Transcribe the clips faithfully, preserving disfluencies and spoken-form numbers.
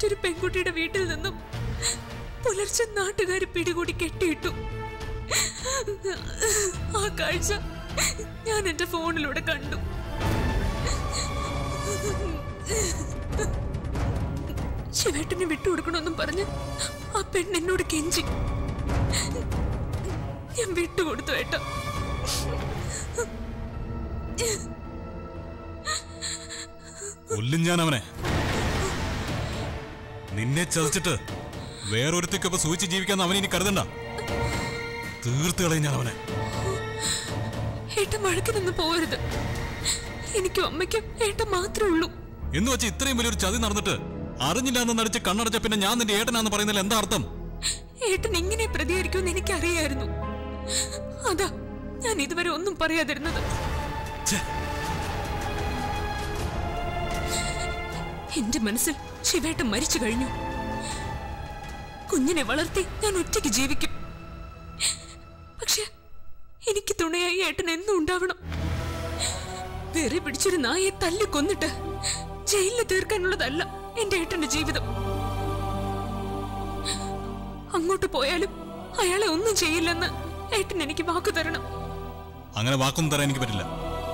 മറ്റൊരു പെൺകുട്ടിയുടെ വീട്ടിൽ നിന്നും പുലർച്ചെ നാട്ടുകാർ പിടികൂടി കെട്ടിയിട്ടു. ആ കാഴ്ച ഞാൻ എന്റെ ഫോണിലൂടെ കണ്ടു. ശിവേട്ടനെ വിട്ടുകൊടുക്കണമെന്നും പറഞ്ഞ് ആ പെണ്ണ് എന്നോട് കെഞ്ചി. ഞാൻ വിട്ടുകൊടുത്തു ഏട്ടാ. കൊല്ലും ഞാൻ അവനെ. നിന്നെ ചതച്ചിട്ട് വേറൊരുത്തേക്കൊപ്പം സൂചിച്ച് ജീവിക്കാന്ന് അവനെ ഇനി കരുതണ്ട. തീർത്ത് കളയും ഞാൻ അവനെ. ഏട്ടൻ വഴക്കിനൊന്നും പോകരുത്. എനിക്കും അമ്മയ്ക്കും ഏട്ടൻ മാത്രമേ ഉള്ളൂ. എന്ന് വെച്ച് ഇത്രയും വലിയൊരു ചതി നടന്നിട്ട് അറിഞ്ഞില്ല എന്ന് നടിച്ച് കണ്ണടച്ച പിന്നെ ഞാൻ നിന്റെ ഏട്ടനാന്ന് പറയുന്നതിൽ എന്താ അർത്ഥം? ഏട്ടൻ ഇങ്ങനെ പ്രതികരിക്കുമെന്ന് എനിക്കറിയായിരുന്നു. അതാ ഞാൻ ഇതുവരെ ഒന്നും പറയാതിരുന്നത്. എന്റെ മനസ്സിൽ ശിവേട്ടൻ മരിച്ചു കഴിഞ്ഞു. കുഞ്ഞിനെ വളർത്തി ഞാൻ ഒറ്റയ്ക്ക് ജീവിക്കും. പക്ഷെ എനിക്ക് തുണയായി ഏട്ടൻ എന്നും ഉണ്ടാവണം. വേറെ പിടിച്ചൊരു നായെ തല്ലി കൊന്നിട്ട് ജയിലിൽ തീർക്കാനുള്ളതല്ല എന്റെ ഏട്ടന്റെ ജീവിതം. അങ്ങോട്ട് പോയാലും അയാളെ ഒന്നും ചെയ്യില്ലെന്ന് ഏട്ടൻ എനിക്ക് വാക്കു തരണം. അങ്ങനെ വാക്കൊന്നും തരാൻ എനിക്ക് പറ്റില്ല.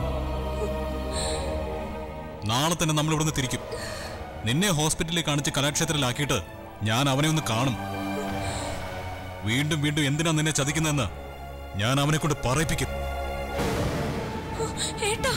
നാളെ തന്നെ നമ്മൾ ഇവിടുന്ന് തിരിക്കും. നിന്നെ ഹോസ്പിറ്റലിൽ കാണിച്ച് കലാക്ഷേത്രത്തിലാക്കിയിട്ട് ഞാൻ അവനെ ഒന്ന് കാണും. വീണ്ടും വീണ്ടും എന്തിനാ നിന്നെ ചതിക്കുന്നതെന്ന് ഞാൻ അവനെ കൊണ്ട് പറയിപ്പിക്കും. ഏട്ടാ,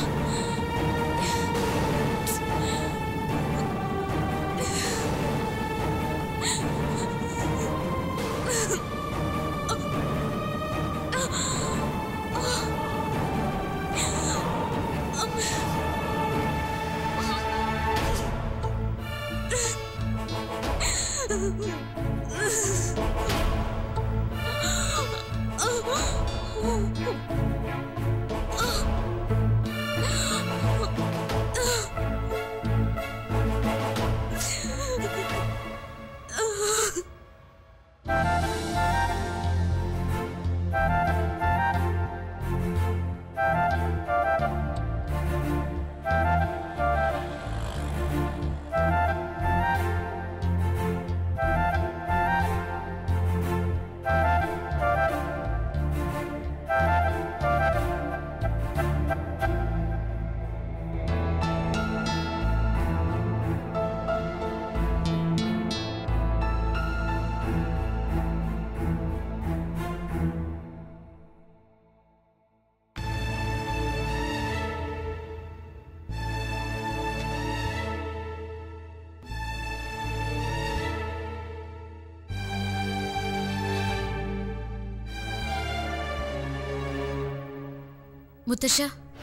മുത്തശ്ശ,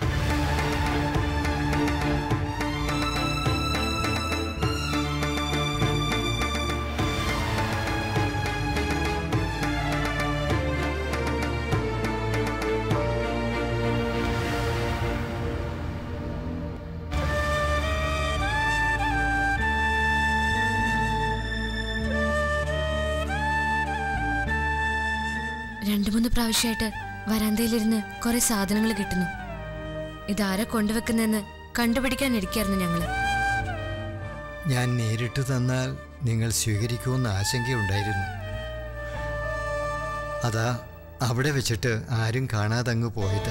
രണ്ടു മൂന്ന് പ്രാവശ്യമായിട്ട് വരാന്തയിലിരുന്ന് കുറെ സാധനങ്ങൾ കിട്ടുന്നു. ഇതാരാ കൊണ്ടുവെക്കുന്നെന്ന് കണ്ടുപിടിക്കാനിരിക്കായിരുന്നു ഞങ്ങള്. ഞാൻ നേരിട്ട് തന്നാൽ നിങ്ങൾ സ്വീകരിക്കുമെന്ന് ആശങ്കയുണ്ടായിരുന്നു. അതാ അവിടെ വെച്ചിട്ട് ആരും കാണാതെ അങ്ങ് പോയത്.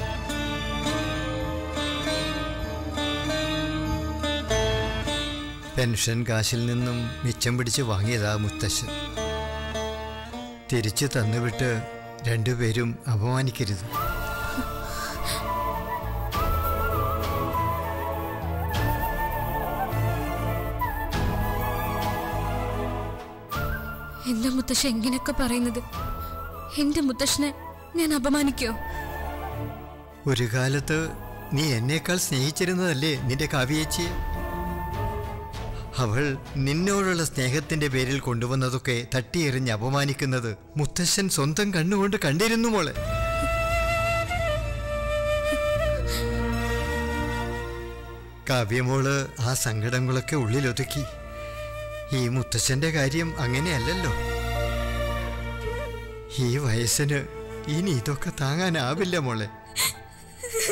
പെൻഷൻ കാശിൽ നിന്നും മിച്ചം പിടിച്ച് വാങ്ങിയതാ മുത്തശ്ശൻ. തിരിച്ചു തന്നുവിട്ട് രണ്ടുപേരും അപമാനിക്കരുത്. എന്താ മുത്തശ്ശ എങ്ങനെയൊക്കെ പറയുന്നത്? എന്റെ മുത്തശ്ശനെ ഞാൻ അപമാനിക്കോ? ഒരു കാലത്ത് നീ എന്നേക്കാൾ സ്നേഹിച്ചിരുന്നതല്ലേ നിന്റെ കാവ്യേച്ചിയെ? അവൾ നിന്നോടുള്ള സ്നേഹത്തിന്റെ പേരിൽ കൊണ്ടുവന്നതൊക്കെ തട്ടിയെറിഞ്ഞ് അപമാനിക്കുന്നത് മുത്തശ്ശൻ സ്വന്തം കണ്ണുകൊണ്ട് കണ്ടിരുന്നു മോളെ. കാവ്യമോള് ആ സങ്കടങ്ങളൊക്കെ ഉള്ളിലൊതുക്കി. ഈ മുത്തശ്ശന്റെ കാര്യം അങ്ങനെയല്ലല്ലോ. ഈ വയസ്സിന് ഇനി ഇതൊക്കെ താങ്ങാനാവില്ല മോളെ.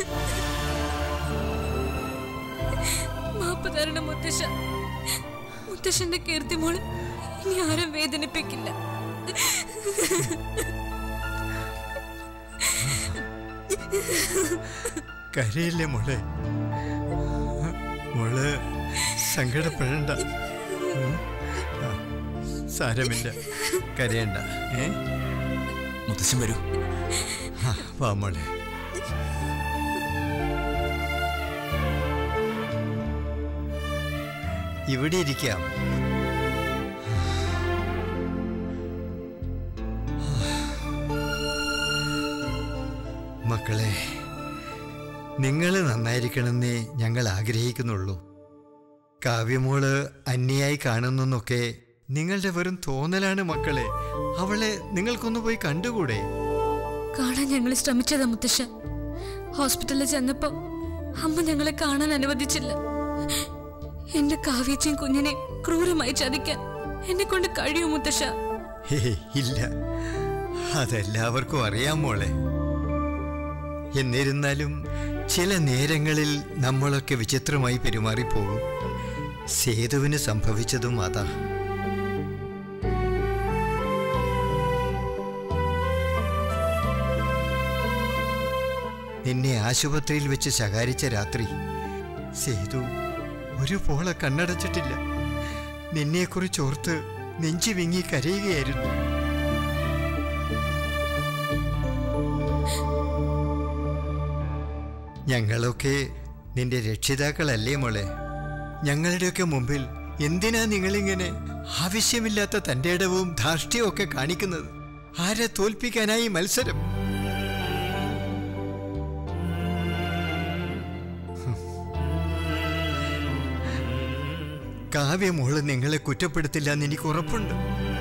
മാപ്പ് തരണം മുത്തശ്ശ. മുത്തശ്ശന്റെ കീർത്തി മോള് ഇനി ആരും വേദനിപ്പിക്കില്ല. കരയില്ലേ മോളെ, മോള് സങ്കടപ്പെടണ്ട. ഉം. ആ, സാരമില്ല, കരയണ്ട. ഏ മുത്തശ്ശൻ വരൂ. ആ, വാ മോളെ. ഇവിടെ ഇരിക്കാം. മക്കളെ, നിങ്ങൾ നന്നായിരിക്കണമെന്നേ ഞങ്ങൾ ആഗ്രഹിക്കുന്നുള്ളൂ. കാവ്യമോള് അന്യായി കാണുന്നൊക്കെ നിങ്ങളുടെ വെറും തോന്നലാണ് മക്കളെ. അവളെ നിങ്ങൾക്കൊന്ന് പോയി കണ്ടുകൂടെ? കാണാൻ ഞങ്ങൾ ശ്രമിച്ചതാ മുത്തശ്ശ. ഹോസ്പിറ്റലിൽ ചെന്നപ്പോ അമ്മ ഞങ്ങളെ കാണാൻ അനുവദിച്ചില്ല. എന്റെ കാവ്യച്ചയും കുഞ്ഞിനെ ക്രൂരമായി ചതിക്കാൻ എന്നെ കൊണ്ട് കഴിയൂ മുത്തശ്ശ? ഹേ, ഇല്ല, അതെല്ലാവർക്കും അറിയാം മോളെ. എന്നിരുന്നാലും ചില നേരങ്ങളിൽ നമ്മളൊക്കെ വിചിത്രമായി പെരുമാറിപ്പോകും. സേതുവിന് സംഭവിച്ചതും അതാ. നിന്നെ ആശുപത്രിയിൽ വെച്ച് ശകാരിച്ച രാത്രി സേതു ഒരു പോളെ കണ്ണടച്ചിട്ടില്ല. നിന്നെക്കുറിച്ചോർത്ത് നെഞ്ചു വിങ്ങി കരയുകയായിരുന്നു. ഞങ്ങളൊക്കെ നിന്റെ രക്ഷിതാക്കളല്ലേ മോളെ? ഞങ്ങളുടെയൊക്കെ മുമ്പിൽ എന്തിനാ നിങ്ങളിങ്ങനെ ആവശ്യമില്ലാത്ത തൻ്റെ ഇടവും ധാർഷ്ട്യവും ഒക്കെ കാണിക്കുന്നത്? ആരെ തോൽപ്പിക്കാനായി മത്സരം? കാവ്യമോള് നിങ്ങളെ കുറ്റപ്പെടുത്തില്ല എന്ന് എനിക്ക് ഉറപ്പുണ്ട്.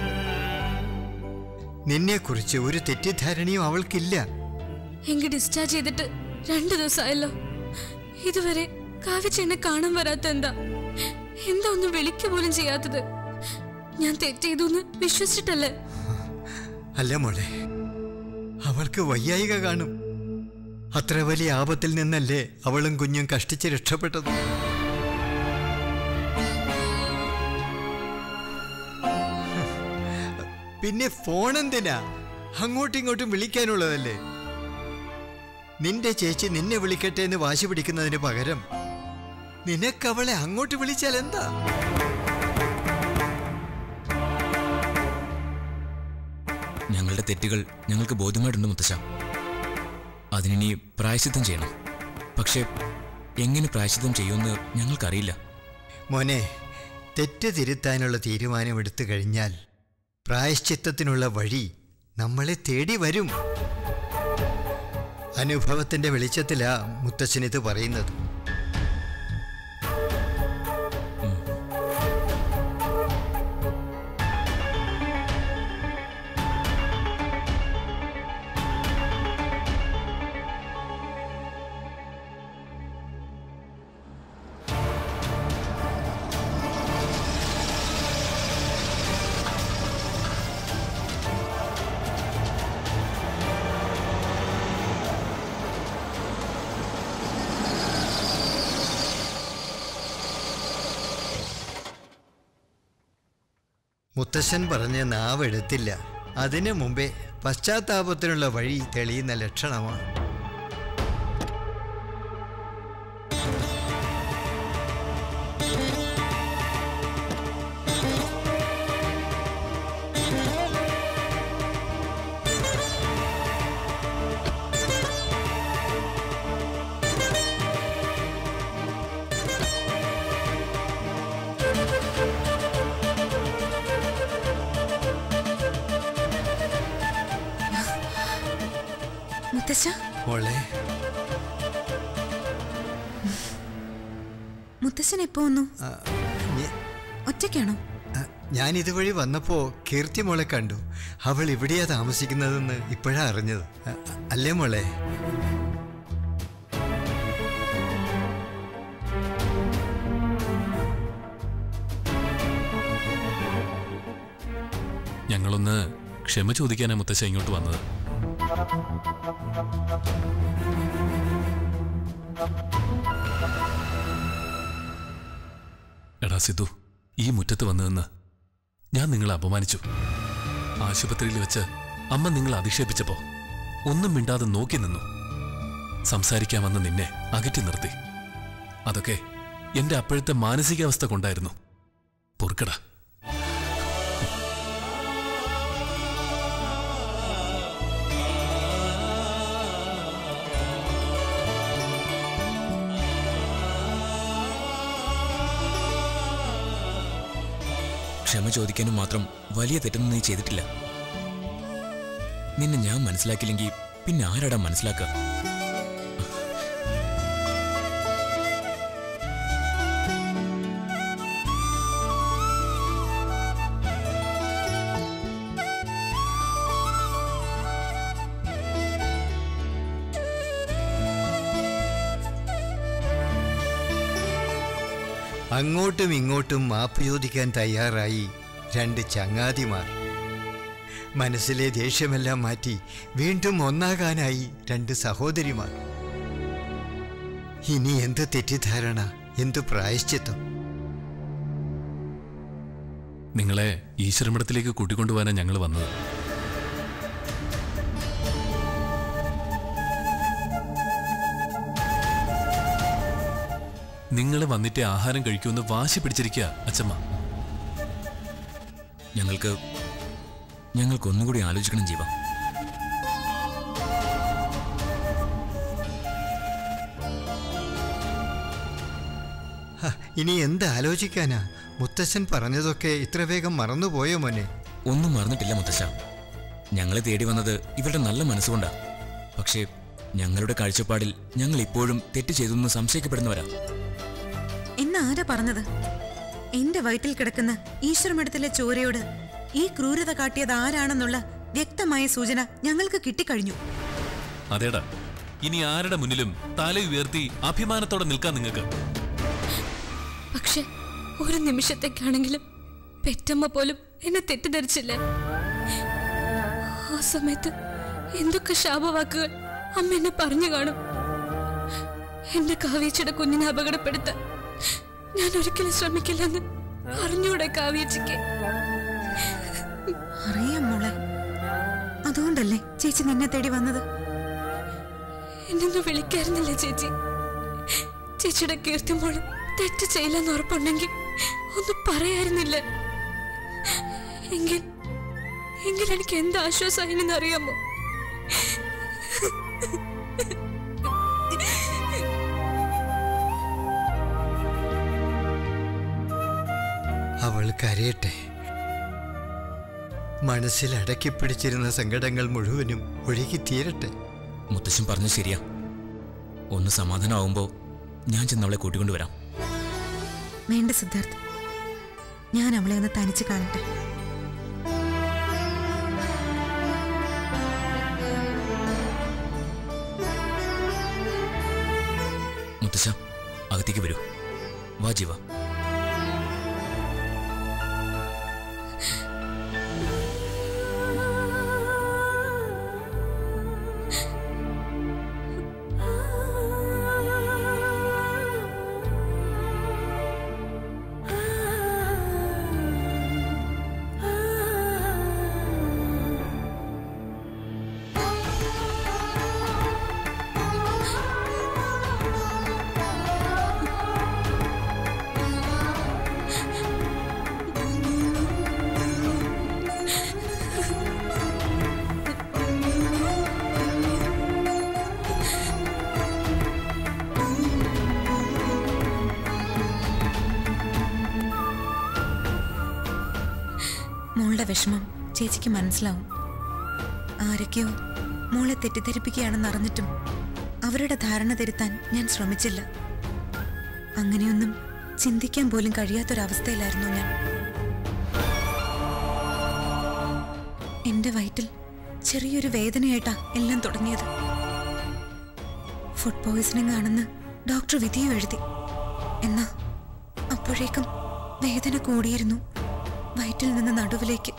നിന്നെക്കുറിച്ച് ഒരു തെറ്റിദ്ധാരണയും അവൾക്കില്ല. എങ്കിൽ ഡിസ്ചാർജ് ചെയ്തിട്ട് രണ്ടു ദിവസമായല്ലോ, ഇതുവരെ കാവ്യച്ചെന്നെ കാണാൻ വരാത്ത എന്താ? എന്താ ഒന്ന് വിളിക്ക പോലും ചെയ്യാത്തത്? ഞാൻ തെറ്റെയ്തൊന്ന് വിശ്വസിച്ചിട്ടല്ലേ? അല്ല മോളെ, അവൾക്ക് വയ്യായിക കാണും. അത്ര വലിയ ആപത്തിൽ നിന്നല്ലേ അവളും കുഞ്ഞും കഷ്ടിച്ച് രക്ഷപ്പെട്ടത്. പിന്നെ ഫോൺ എന്തിനാ? അങ്ങോട്ടും ഇങ്ങോട്ടും വിളിക്കാനുള്ളതല്ലേ? നിന്റെ ചേച്ചി നിന്നെ വിളിക്കട്ടെ എന്ന് വാശി പിടിക്കുന്നതിന് പകരം നിനക്കവളെ അങ്ങോട്ട് വിളിച്ചാൽ എന്താ? ഞങ്ങളുടെ തെറ്റുകൾ ഞങ്ങൾക്ക് ബോധ്യമായിട്ടുണ്ട് മുത്തശ്ശ. അതിനി പ്രായശ്ചിത്തം ചെയ്യണം. പക്ഷെ എങ്ങനെ പ്രായശ്ചിത്തം ചെയ്യുമെന്ന് ഞങ്ങൾക്കറിയില്ല. മോനെ, തെറ്റ് തിരുത്താനുള്ള തീരുമാനം എടുത്തു കഴിഞ്ഞാൽ പ്രായശ്ചിത്തത്തിനുള്ള വഴി നമ്മളെ തേടി വരും. അനുഭവത്തിന്റെ വെളിച്ചത്തിലാ മുത്തശ്ശൻ ഇത് പറയുന്നത്. മുത്തശ്ശൻ പറഞ്ഞ നാവെടുത്തില്ല. അതിനു മുമ്പേ പശ്ചാത്താപത്തിനുള്ള വഴി തെളിയുന്ന ലക്ഷണമാണ്. മോളെ, മുത്തശ്ശൻ എപ്പോ വന്നു? ഒറ്റയ്ക്കാണോ? ഞാൻ ഇതുവഴി വന്നപ്പോ കീർത്തി മോളെ കണ്ടു. അവൾ ഇവിടെയാ താമസിക്കുന്നതെന്ന് ഇപ്പോഴാ അറിഞ്ഞത്. അല്ലേ മോളെ? ഞങ്ങളൊന്ന് ക്ഷമ ചോദിക്കാനാ മുത്തശ്ശ ഇങ്ങോട്ട് വന്നത്. എടാ സിദ്ധു, ഈ മുറ്റത്ത് വന്നു നിന്ന് ഞാൻ നിങ്ങളെ അപമാനിച്ചു. ആശുപത്രിയിൽ വെച്ച് അമ്മ നിങ്ങളെ അധിക്ഷേപിച്ചപ്പോ ഒന്നും മിണ്ടാതെ നോക്കി നിന്നു. സംസാരിക്കാൻ വന്ന നിന്നെ അകറ്റി നിർത്തി. അതൊക്കെ എന്റെ അപ്പോഴത്തെ മാനസികാവസ്ഥ കൊണ്ടായിരുന്നു. പൊറുക്കടാ. ക്ഷമ ചോദിക്കാനും മാത്രം വലിയ തെറ്റൊന്നും നീ ചെയ്തിട്ടില്ല. നിന്നെ ഞാൻ മനസ്സിലാക്കില്ലെങ്കിൽ പിന്നെ ആരാടാ മനസ്സിലാക്കുക? അങ്ങോട്ടും ഇങ്ങോട്ടും മാപ്പ് ചോദിക്കാൻ തയ്യാറായി രണ്ട് ചങ്ങാതിമാർ. മനസ്സിലെ ദേഷ്യമെല്ലാം മാറ്റി വീണ്ടും ഒന്നാകാനായി രണ്ട് സഹോദരിമാർ. ഇനി എന്ത് തെറ്റിദ്ധാരണ, എന്ത് പ്രായശ്ചിത്തം. നിങ്ങളെ ഈശ്വരമഠത്തിലേക്ക് കൂട്ടിക്കൊണ്ടുപോകാനാണ് ഞങ്ങൾ വന്നത്. നിങ്ങൾ വന്നിട്ട് ആഹാരം കഴിക്കുമെന്ന് വാശി പിടിച്ചിരിക്കുക അച്ഛമ്മ. ഞങ്ങൾക്ക് ഞങ്ങൾക്ക് ഒന്നുകൂടി ആലോചിക്കണം ജീവ. ഇനി എന്ത് ആലോചിക്കാനാ? മുത്തശ്ശൻ പറഞ്ഞതൊക്കെ ഇത്ര വേഗം മറന്നുപോയോ മോനെ? ഒന്നും മറന്നിട്ടില്ല മുത്തശ്ശ. ഞങ്ങളെ തേടി വന്നത് ഇവരുടെ നല്ല മനസ്സുകൊണ്ടാ. പക്ഷേ ഞങ്ങളുടെ കാഴ്ചപ്പാടിൽ ഞങ്ങൾ ഇപ്പോഴും തെറ്റ് ചെയ്തെന്ന് സംശയിക്കപ്പെടുന്നവരാ. എന്നാരാ പറഞ്ഞത്? എന്റെ വയറ്റിൽ കിടക്കുന്ന ഈശ്വരമഠത്തിലെ ചോരയോട് ഈ ക്രൂരത കാട്ടിയത് ആരാണെന്നുള്ള വ്യക്തമായ സൂചന ഞങ്ങൾക്ക് കിട്ടിക്കഴിഞ്ഞു. അതേടാ, ഇനി ആരുടെ മുന്നിലും തല ഉയർത്തി അഭിമാനത്തോടെ നിൽക്കാൻ നിങ്ങൾക്ക്. പക്ഷെ ഒരു നിമിഷത്തേക്കാണെങ്കിലും പെറ്റമ്മ പോലും എന്നെ തെറ്റിദ്ധരിച്ചില്ലേ? ആ സമയത്ത് എന്തൊക്കെ ശാപവാക്കുകൾ അമ്മ എന്നെ പറഞ്ഞു കാണും. എന്റെ കാവ്യച്ചയുടെ കുഞ്ഞിനെ അപകടപ്പെടുത്താൻ ഞാൻ ഒരിക്കലും ശ്രമിക്കില്ലെന്ന് അറിഞ്ഞൂടെ കാവ്യച്ചയ്ക്ക്? അറിയാം മോളെ. അതുകൊണ്ടല്ലേ ചേച്ചി നിന്നെ തേടി വന്നത്? എന്നൊന്ന് വിളിക്കായിരുന്നില്ലേ ചേച്ചി? ചേച്ചിയുടെ കീർത്തിമോള് തെറ്റ് ചെയ്യില്ലെന്ന് ഉറപ്പുണ്ടെങ്കിൽ ഒന്ന് പറയായിരുന്നില്ല? എങ്കിൽ എങ്കിൽ എനിക്ക് എന്ത് ആശ്വാസമായിരുന്നെന്ന് അറിയാമോ? അവൾ കരയട്ടെ. മനസ്സിൽ അടക്കിപ്പിടിച്ചിരുന്ന സങ്കടങ്ങൾ മുഴുവനും ഒഴുകി തീരട്ടെ. മുത്തശ്ശൻ പറഞ്ഞു ശരിയാ. ഒന്ന് സമാധാനമാവുമ്പോ ഞാൻ ചെന്ന് അവളെ കൂട്ടിക്കൊണ്ടുവരാം. വേണ്ട സിദ്ധാർത്ഥ്, ഞാൻ അവളെ ഒന്ന് തനിച്ച് കാണട്ടെ. മുത്തശ്ശ, അകത്തേക്ക് വരൂ. വാ ജീവ. മോളുടെ വിഷമം ചേച്ചിക്ക് മനസ്സിലാവും. ആരൊക്കെയോ മോളെ തെറ്റിദ്ധരിപ്പിക്കുകയാണെന്ന് അറിഞ്ഞിട്ടും അവരുടെ ധാരണ തിരുത്താൻ ഞാൻ ശ്രമിച്ചില്ല. അങ്ങനെയൊന്നും ചിന്തിക്കാൻ പോലും കഴിയാത്തൊരവസ്ഥയിലായിരുന്നു ഞാൻ. എന്റെ വയറ്റിൽ ചെറിയൊരു വേദനയായിട്ടാ എല്ലാം തുടങ്ങിയത്. ഫുഡ് പോയിസണിംഗ് ആണെന്ന് ഡോക്ടർ വിധിയും എഴുതി. എന്നാ അപ്പോഴേക്കും വേദന കൂടിയിരുന്നു. വയറ്റിൽ നിന്ന് നടുവിലേക്ക്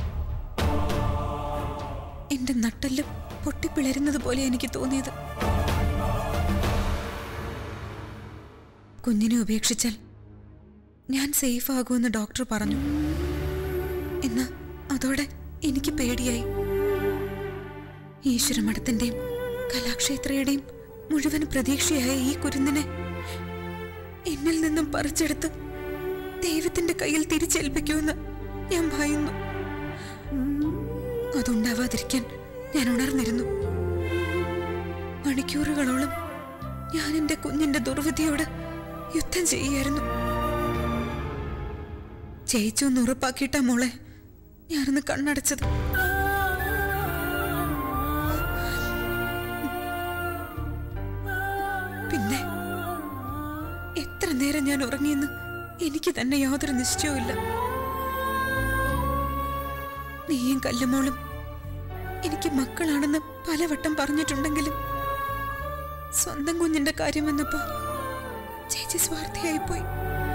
എന്റെ നട്ടെല്ല് പൊട്ടിപ്പിളരുന്നത് പോലെ എനിക്ക് തോന്നിയത്. കുഞ്ഞിനെ ഉപേക്ഷിച്ചാൽ ഞാൻ സേഫ് ആകുമെന്ന് ഡോക്ടർ പറഞ്ഞു. എന്നാ അതോടെ എനിക്ക് പേടിയായി. ഈശ്വരമഠത്തിന്റെയും കലാക്ഷേത്രയുടെയും മുഴുവൻ പ്രതീക്ഷയായ ഈ കുരുന്നിനെ എന്നിൽ നിന്നും പറിച്ചെടുത്ത് ദൈവത്തിന്റെ കയ്യിൽ തിരിച്ചേൽപ്പിക്കുമെന്ന് ഞാൻ ഭയന്നു. അതുണ്ടാവാതിരിക്കാൻ ഞാൻ ഉണർന്നിരുന്നു. മണിക്കൂറുകളോളം ഞാൻ എന്റെ കുഞ്ഞിന്റെ ദുർവിധിയോട് യുദ്ധം ചെയ്യായിരുന്നു. ജയിച്ചു എന്ന് ഉറപ്പാക്കിയിട്ടാ മോളെ ഞാനൊന്ന് കണ്ണടച്ചത്. പിന്നെ എത്ര നേരം ഞാൻ ഉറങ്ങിയെന്ന് എനിക്ക് തന്നെ യാതൊരു നിശ്ചയവുമില്ല. നീയും കല്ലുമോളും എനിക്ക് മക്കളാണെന്ന് പലവട്ടം പറഞ്ഞിട്ടുണ്ടെങ്കിലും സ്വന്തം കുഞ്ഞിന്റെ കാര്യം വന്നപ്പോ ചേച്ചി സ്വാർത്ഥയായിപ്പോയി.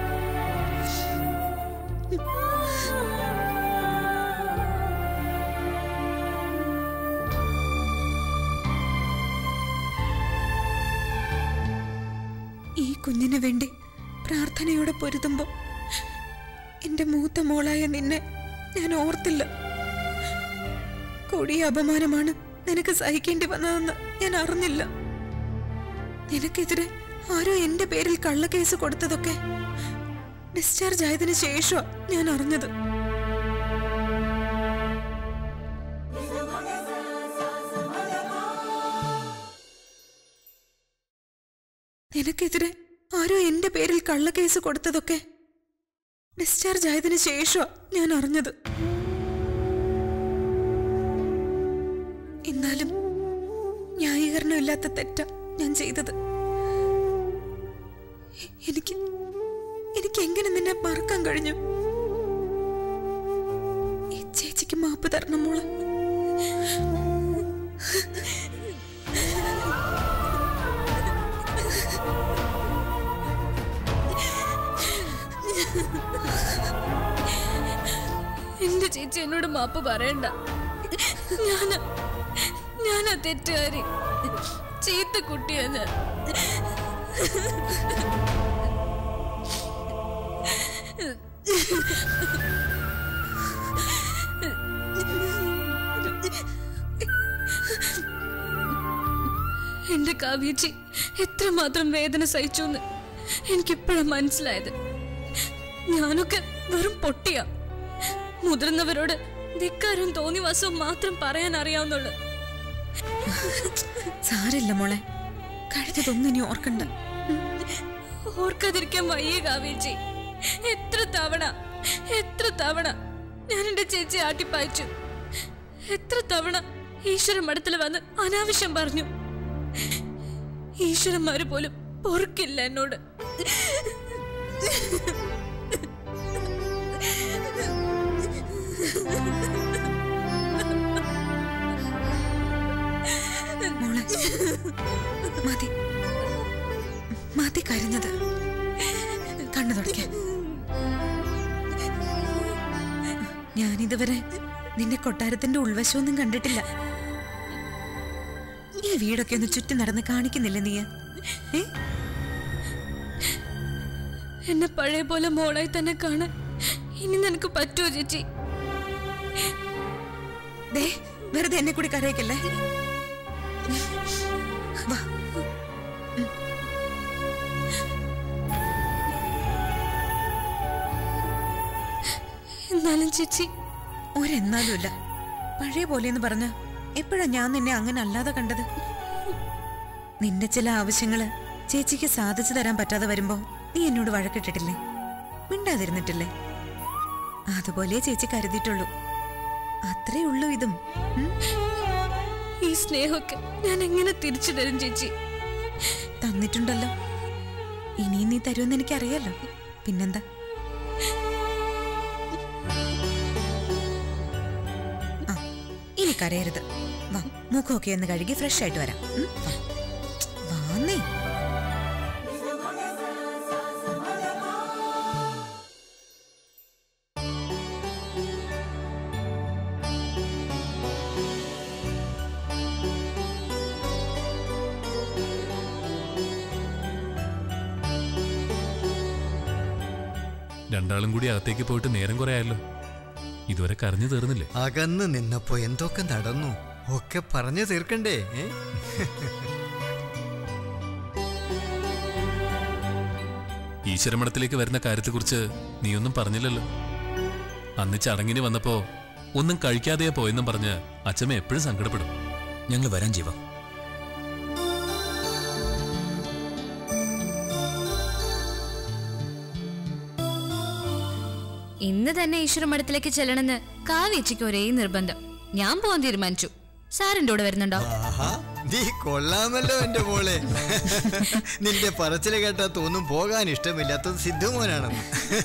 ഈ കുഞ്ഞിന് വേണ്ടി പ്രാർത്ഥനയോടെ പൊരുതുമ്പോ എന്റെ മൂത്ത മോളായ നിന്നെ ഞാൻ ഓർത്തില്ല. കൊടിയ അപമാനമാണ് നിനക്ക് സഹിക്കേണ്ടി വന്നതെന്ന് ഞാൻ അറിഞ്ഞില്ല. നിനക്കെതിരെ ആരോ എന്റെ പേരിൽ കള്ളക്കേസ് കൊടുത്തതൊക്കെ ഡിസ്ചാർജ് ആയതിനു ശേഷം ഞാൻ അറിഞ്ഞത്. നിനക്കെതിരെ ആരോ എന്റെ പേരിൽ കള്ളക്കേസ് കൊടുത്തതൊക്കെ ഡിസ്ചാർജ് ആയതിനു ശേഷം ഞാൻ അറിഞ്ഞത്. എന്നാലും ന്യായീകരണമില്ലാത്ത തെറ്റ ഞാൻ ചെയ്തത്. എനിക്ക് എനിക്ക് എങ്ങനെ നിന്നെ മറക്കാൻ കഴിഞ്ഞു? ഈ ചേച്ചിക്ക് മാപ്പ് തരണം മോളെ. എന്റെ ചേച്ചി എന്നോട് മാപ്പ് പറയണ്ട. ഞാനാ ഞാനാ തെറ്റുകാരി, ചീത്ത കുട്ടിയാണ്. എന്റെ കാവ്യച്ചി എത്രമാത്രം വേദന സഹിച്ചു എന്ന് എനിക്കിപ്പോഴാണ് മനസ്സിലായത്. ഞാനൊക്കെ വെറും പൊട്ടിയ. മുതിർന്നവരോട് ധിക്കാരവും തോന്നിവാസവും മാത്രം പറയാൻ അറിയാവുന്നുള്ളു. സാരില്ല മോളെ, കഴിഞ്ഞതൊന്നും ഇനി ഓർക്കണ്ട. ഓർക്കാതിരിക്കാൻ വയ്യ കാവ്യച്ചി. എത്ര തവണ എത്ര തവണ ഞാൻ എന്റെ ചേച്ചി ആട്ടിപ്പായിച്ചു. എത്ര തവണ ഈശ്വര മഠത്തിൽ വന്ന് അനാവശ്യം പറഞ്ഞു. ഈശ്വരന്മാര് പോലും പൊറുക്കില്ല എന്നോട്. മോളെ മതി മതി കരഞ്ഞത്. കണ്ണു തുടയ്ക്കാൻ. ഞാനിതുവരെ നിന്റെ കൊട്ടാരത്തിന്റെ ഉൾവശമൊന്നും കണ്ടിട്ടില്ല. ഈ വീടൊക്കെ ഒന്ന് ചുറ്റി നടന്ന് കാണിക്കുന്നില്ല നീ? ഏ എന്നെ പഴയ പോലെ മോളായി തന്നെ കാണാൻ ഇനി നിനക്ക് പറ്റുമോ ചേച്ചി? ദേ വെറുതെ എന്നെ കൂടി കരയിക്കല്ലേ. വാ. എന്നാലും ചേച്ചി ഒരെന്നാലും ഇല്ല. പഴയ പോലെയെന്ന് പറഞ്ഞ എപ്പോഴാ ഞാൻ നിന്നെ അങ്ങനെ അല്ലാതെ കണ്ടത്? നിന്റെ ചില ആവശ്യങ്ങള് ചേച്ചിക്ക് സാധിച്ചു തരാൻ പറ്റാതെ വരുമ്പോ നീ എന്നോട് വഴക്കിട്ടിട്ടില്ലേ? മിണ്ടാതിരുന്നിട്ടില്ലേ? അതുപോലെ ചേച്ചി കരുതിയിട്ടുള്ളൂ. അത്രേ ഉള്ളൂ ഇതും. ഈ സ്നേഹമൊക്കെ ഞാൻ എങ്ങനെ തിരിച്ചു തരും ചേച്ചി? തന്നിട്ടുണ്ടല്ലോ. ഇനിയും നീ തരുമെന്ന് എനിക്കറിയാലോ. പിന്നെന്താ? ആ ഇനി കരയരുത്. വാ, മുഖമൊക്കെ ഒന്ന് കഴുകി ഫ്രഷ് ആയിട്ട് വരാം. വാന്നേ. രണ്ടാളും കൂടി അകത്തേക്ക് പോയിട്ട് നേരം കുറെ ആയല്ലോ. ഇതുവരെ കരഞ്ഞു തീർന്നില്ലേ? അകന്ന് നിന്നപ്പോ എന്തൊക്കെ നടന്നു ഒക്കെ പറഞ്ഞു തീർക്കണ്ടേ? ഏ? ഈശ്വരമഠത്തിലേക്ക് വരുന്ന കാര്യത്തെക്കുറിച്ച് നീയൊന്നും പറഞ്ഞില്ലല്ലോ. അന്ന് ചടങ്ങിന് വന്നപ്പോ ഒന്നും കഴിക്കാതെയാ പോയെന്നും പറഞ്ഞ് അച്ഛമ്മ എപ്പോഴും സങ്കടപ്പെടും. ഞങ്ങൾ വരാൻ ജീവ. ഇന്ന് തന്നെ ഈശ്വരമഠത്തിലേക്ക് ചെല്ലണമെന്ന് കാവേച്ചിക്ക് ഒരേ നിർബന്ധം. ഞാൻ പോകാൻ തീരുമാനിച്ചു. സാറിന്റെ കൂടെ വരുന്നുണ്ടോ? ആഹാ, നീ കൊള്ളാമല്ലോ എന്റെ മോളെ. നിന്റെ പറച്ചില് കേട്ടാ തോന്നും പോകാൻ ഇഷ്ടമില്ലാത്തത് സിദ്ധുമോനാണെന്ന്.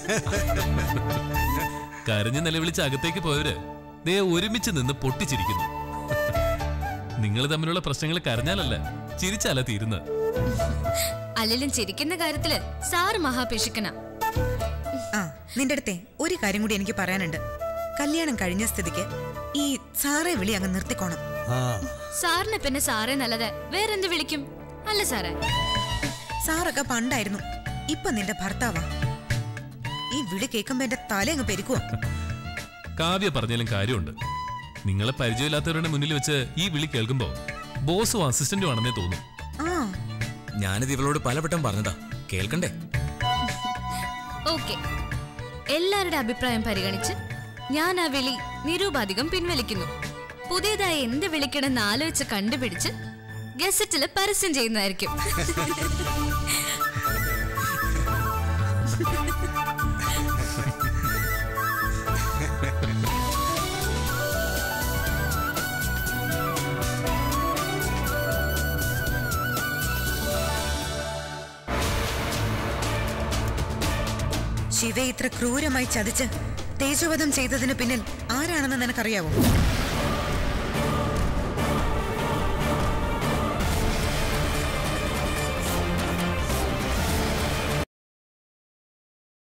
കരഞ്ഞ് നിലവിളിച്ച് അകത്തേക്ക് പോയവര് ദേ ഒരുമിച്ച് നിന്ന് പൊട്ടിച്ചിരിക്കുന്നു. നിങ്ങൾ തമ്മിലുള്ള പ്രശ്നങ്ങൾ കരഞ്ഞാലല്ല, ചിരിച്ചാല തീരുന്നത്. അല്ലെങ്കിലും ചിരിക്കുന്ന കാര്യത്തില് സാറ് മഹാപേക്ഷിക്കന. ആ നിന്റെ അടുത്തെ ഒരു കാര്യം കൂടി എനിക്ക് പറയാനുണ്ട്. കല്യാണം കഴിഞ്ഞ സ്ഥിതിക്ക് ഈ സാറേ വിളി അങ്ങ് നിർത്തിക്കോണം. സാറിനെ പിന്നെ സാറേ നല്ലത് വേറെന്ത് വിളിക്കും? അല്ല സാറേ, സാറൊക്കെ പണ്ടായിരുന്നു, ഇപ്പൊ നിന്റെ ഭർത്താവാ. ഈ വിളി കേൾക്കുമ്പോ എന്റെ തല അങ്ങ് പെരുക്കുവാ. കാവ്യ പറഞ്ഞാലും കാര്യമുണ്ട്. നിങ്ങളെ പരിചയമില്ലാത്തവരുടെ മുന്നിൽ വെച്ച് ഈ വിളി കേൾക്കുമ്പോ ബോസും അസിസ്റ്റന്റും ആണെന്നേ തോന്നും. ആ ഞാനിത് ഇവളോട് പലവട്ടം പറഞ്ഞതാ, കേൾക്കണ്ടേ? ഓക്കെ, എല്ലാവരുടെ അഭിപ്രായം പരിഗണിച്ച് ഞാൻ ആ വിളി നിരൂപാധികം പിൻവലിക്കുന്നു. പുതിയതായി എന്ത് വിളിക്കണമെന്ന് ആലോചിച്ച് കണ്ടുപിടിച്ച് ഗസറ്റില് പരസ്യം ചെയ്യുന്നതായിരിക്കും. ശിവയെ ഇത്ര ക്രൂരമായി ചതിച്ച് തേജോവധം ചെയ്തതിന് പിന്നിൽ ആരാണെന്ന് നിനക്കറിയാവോ?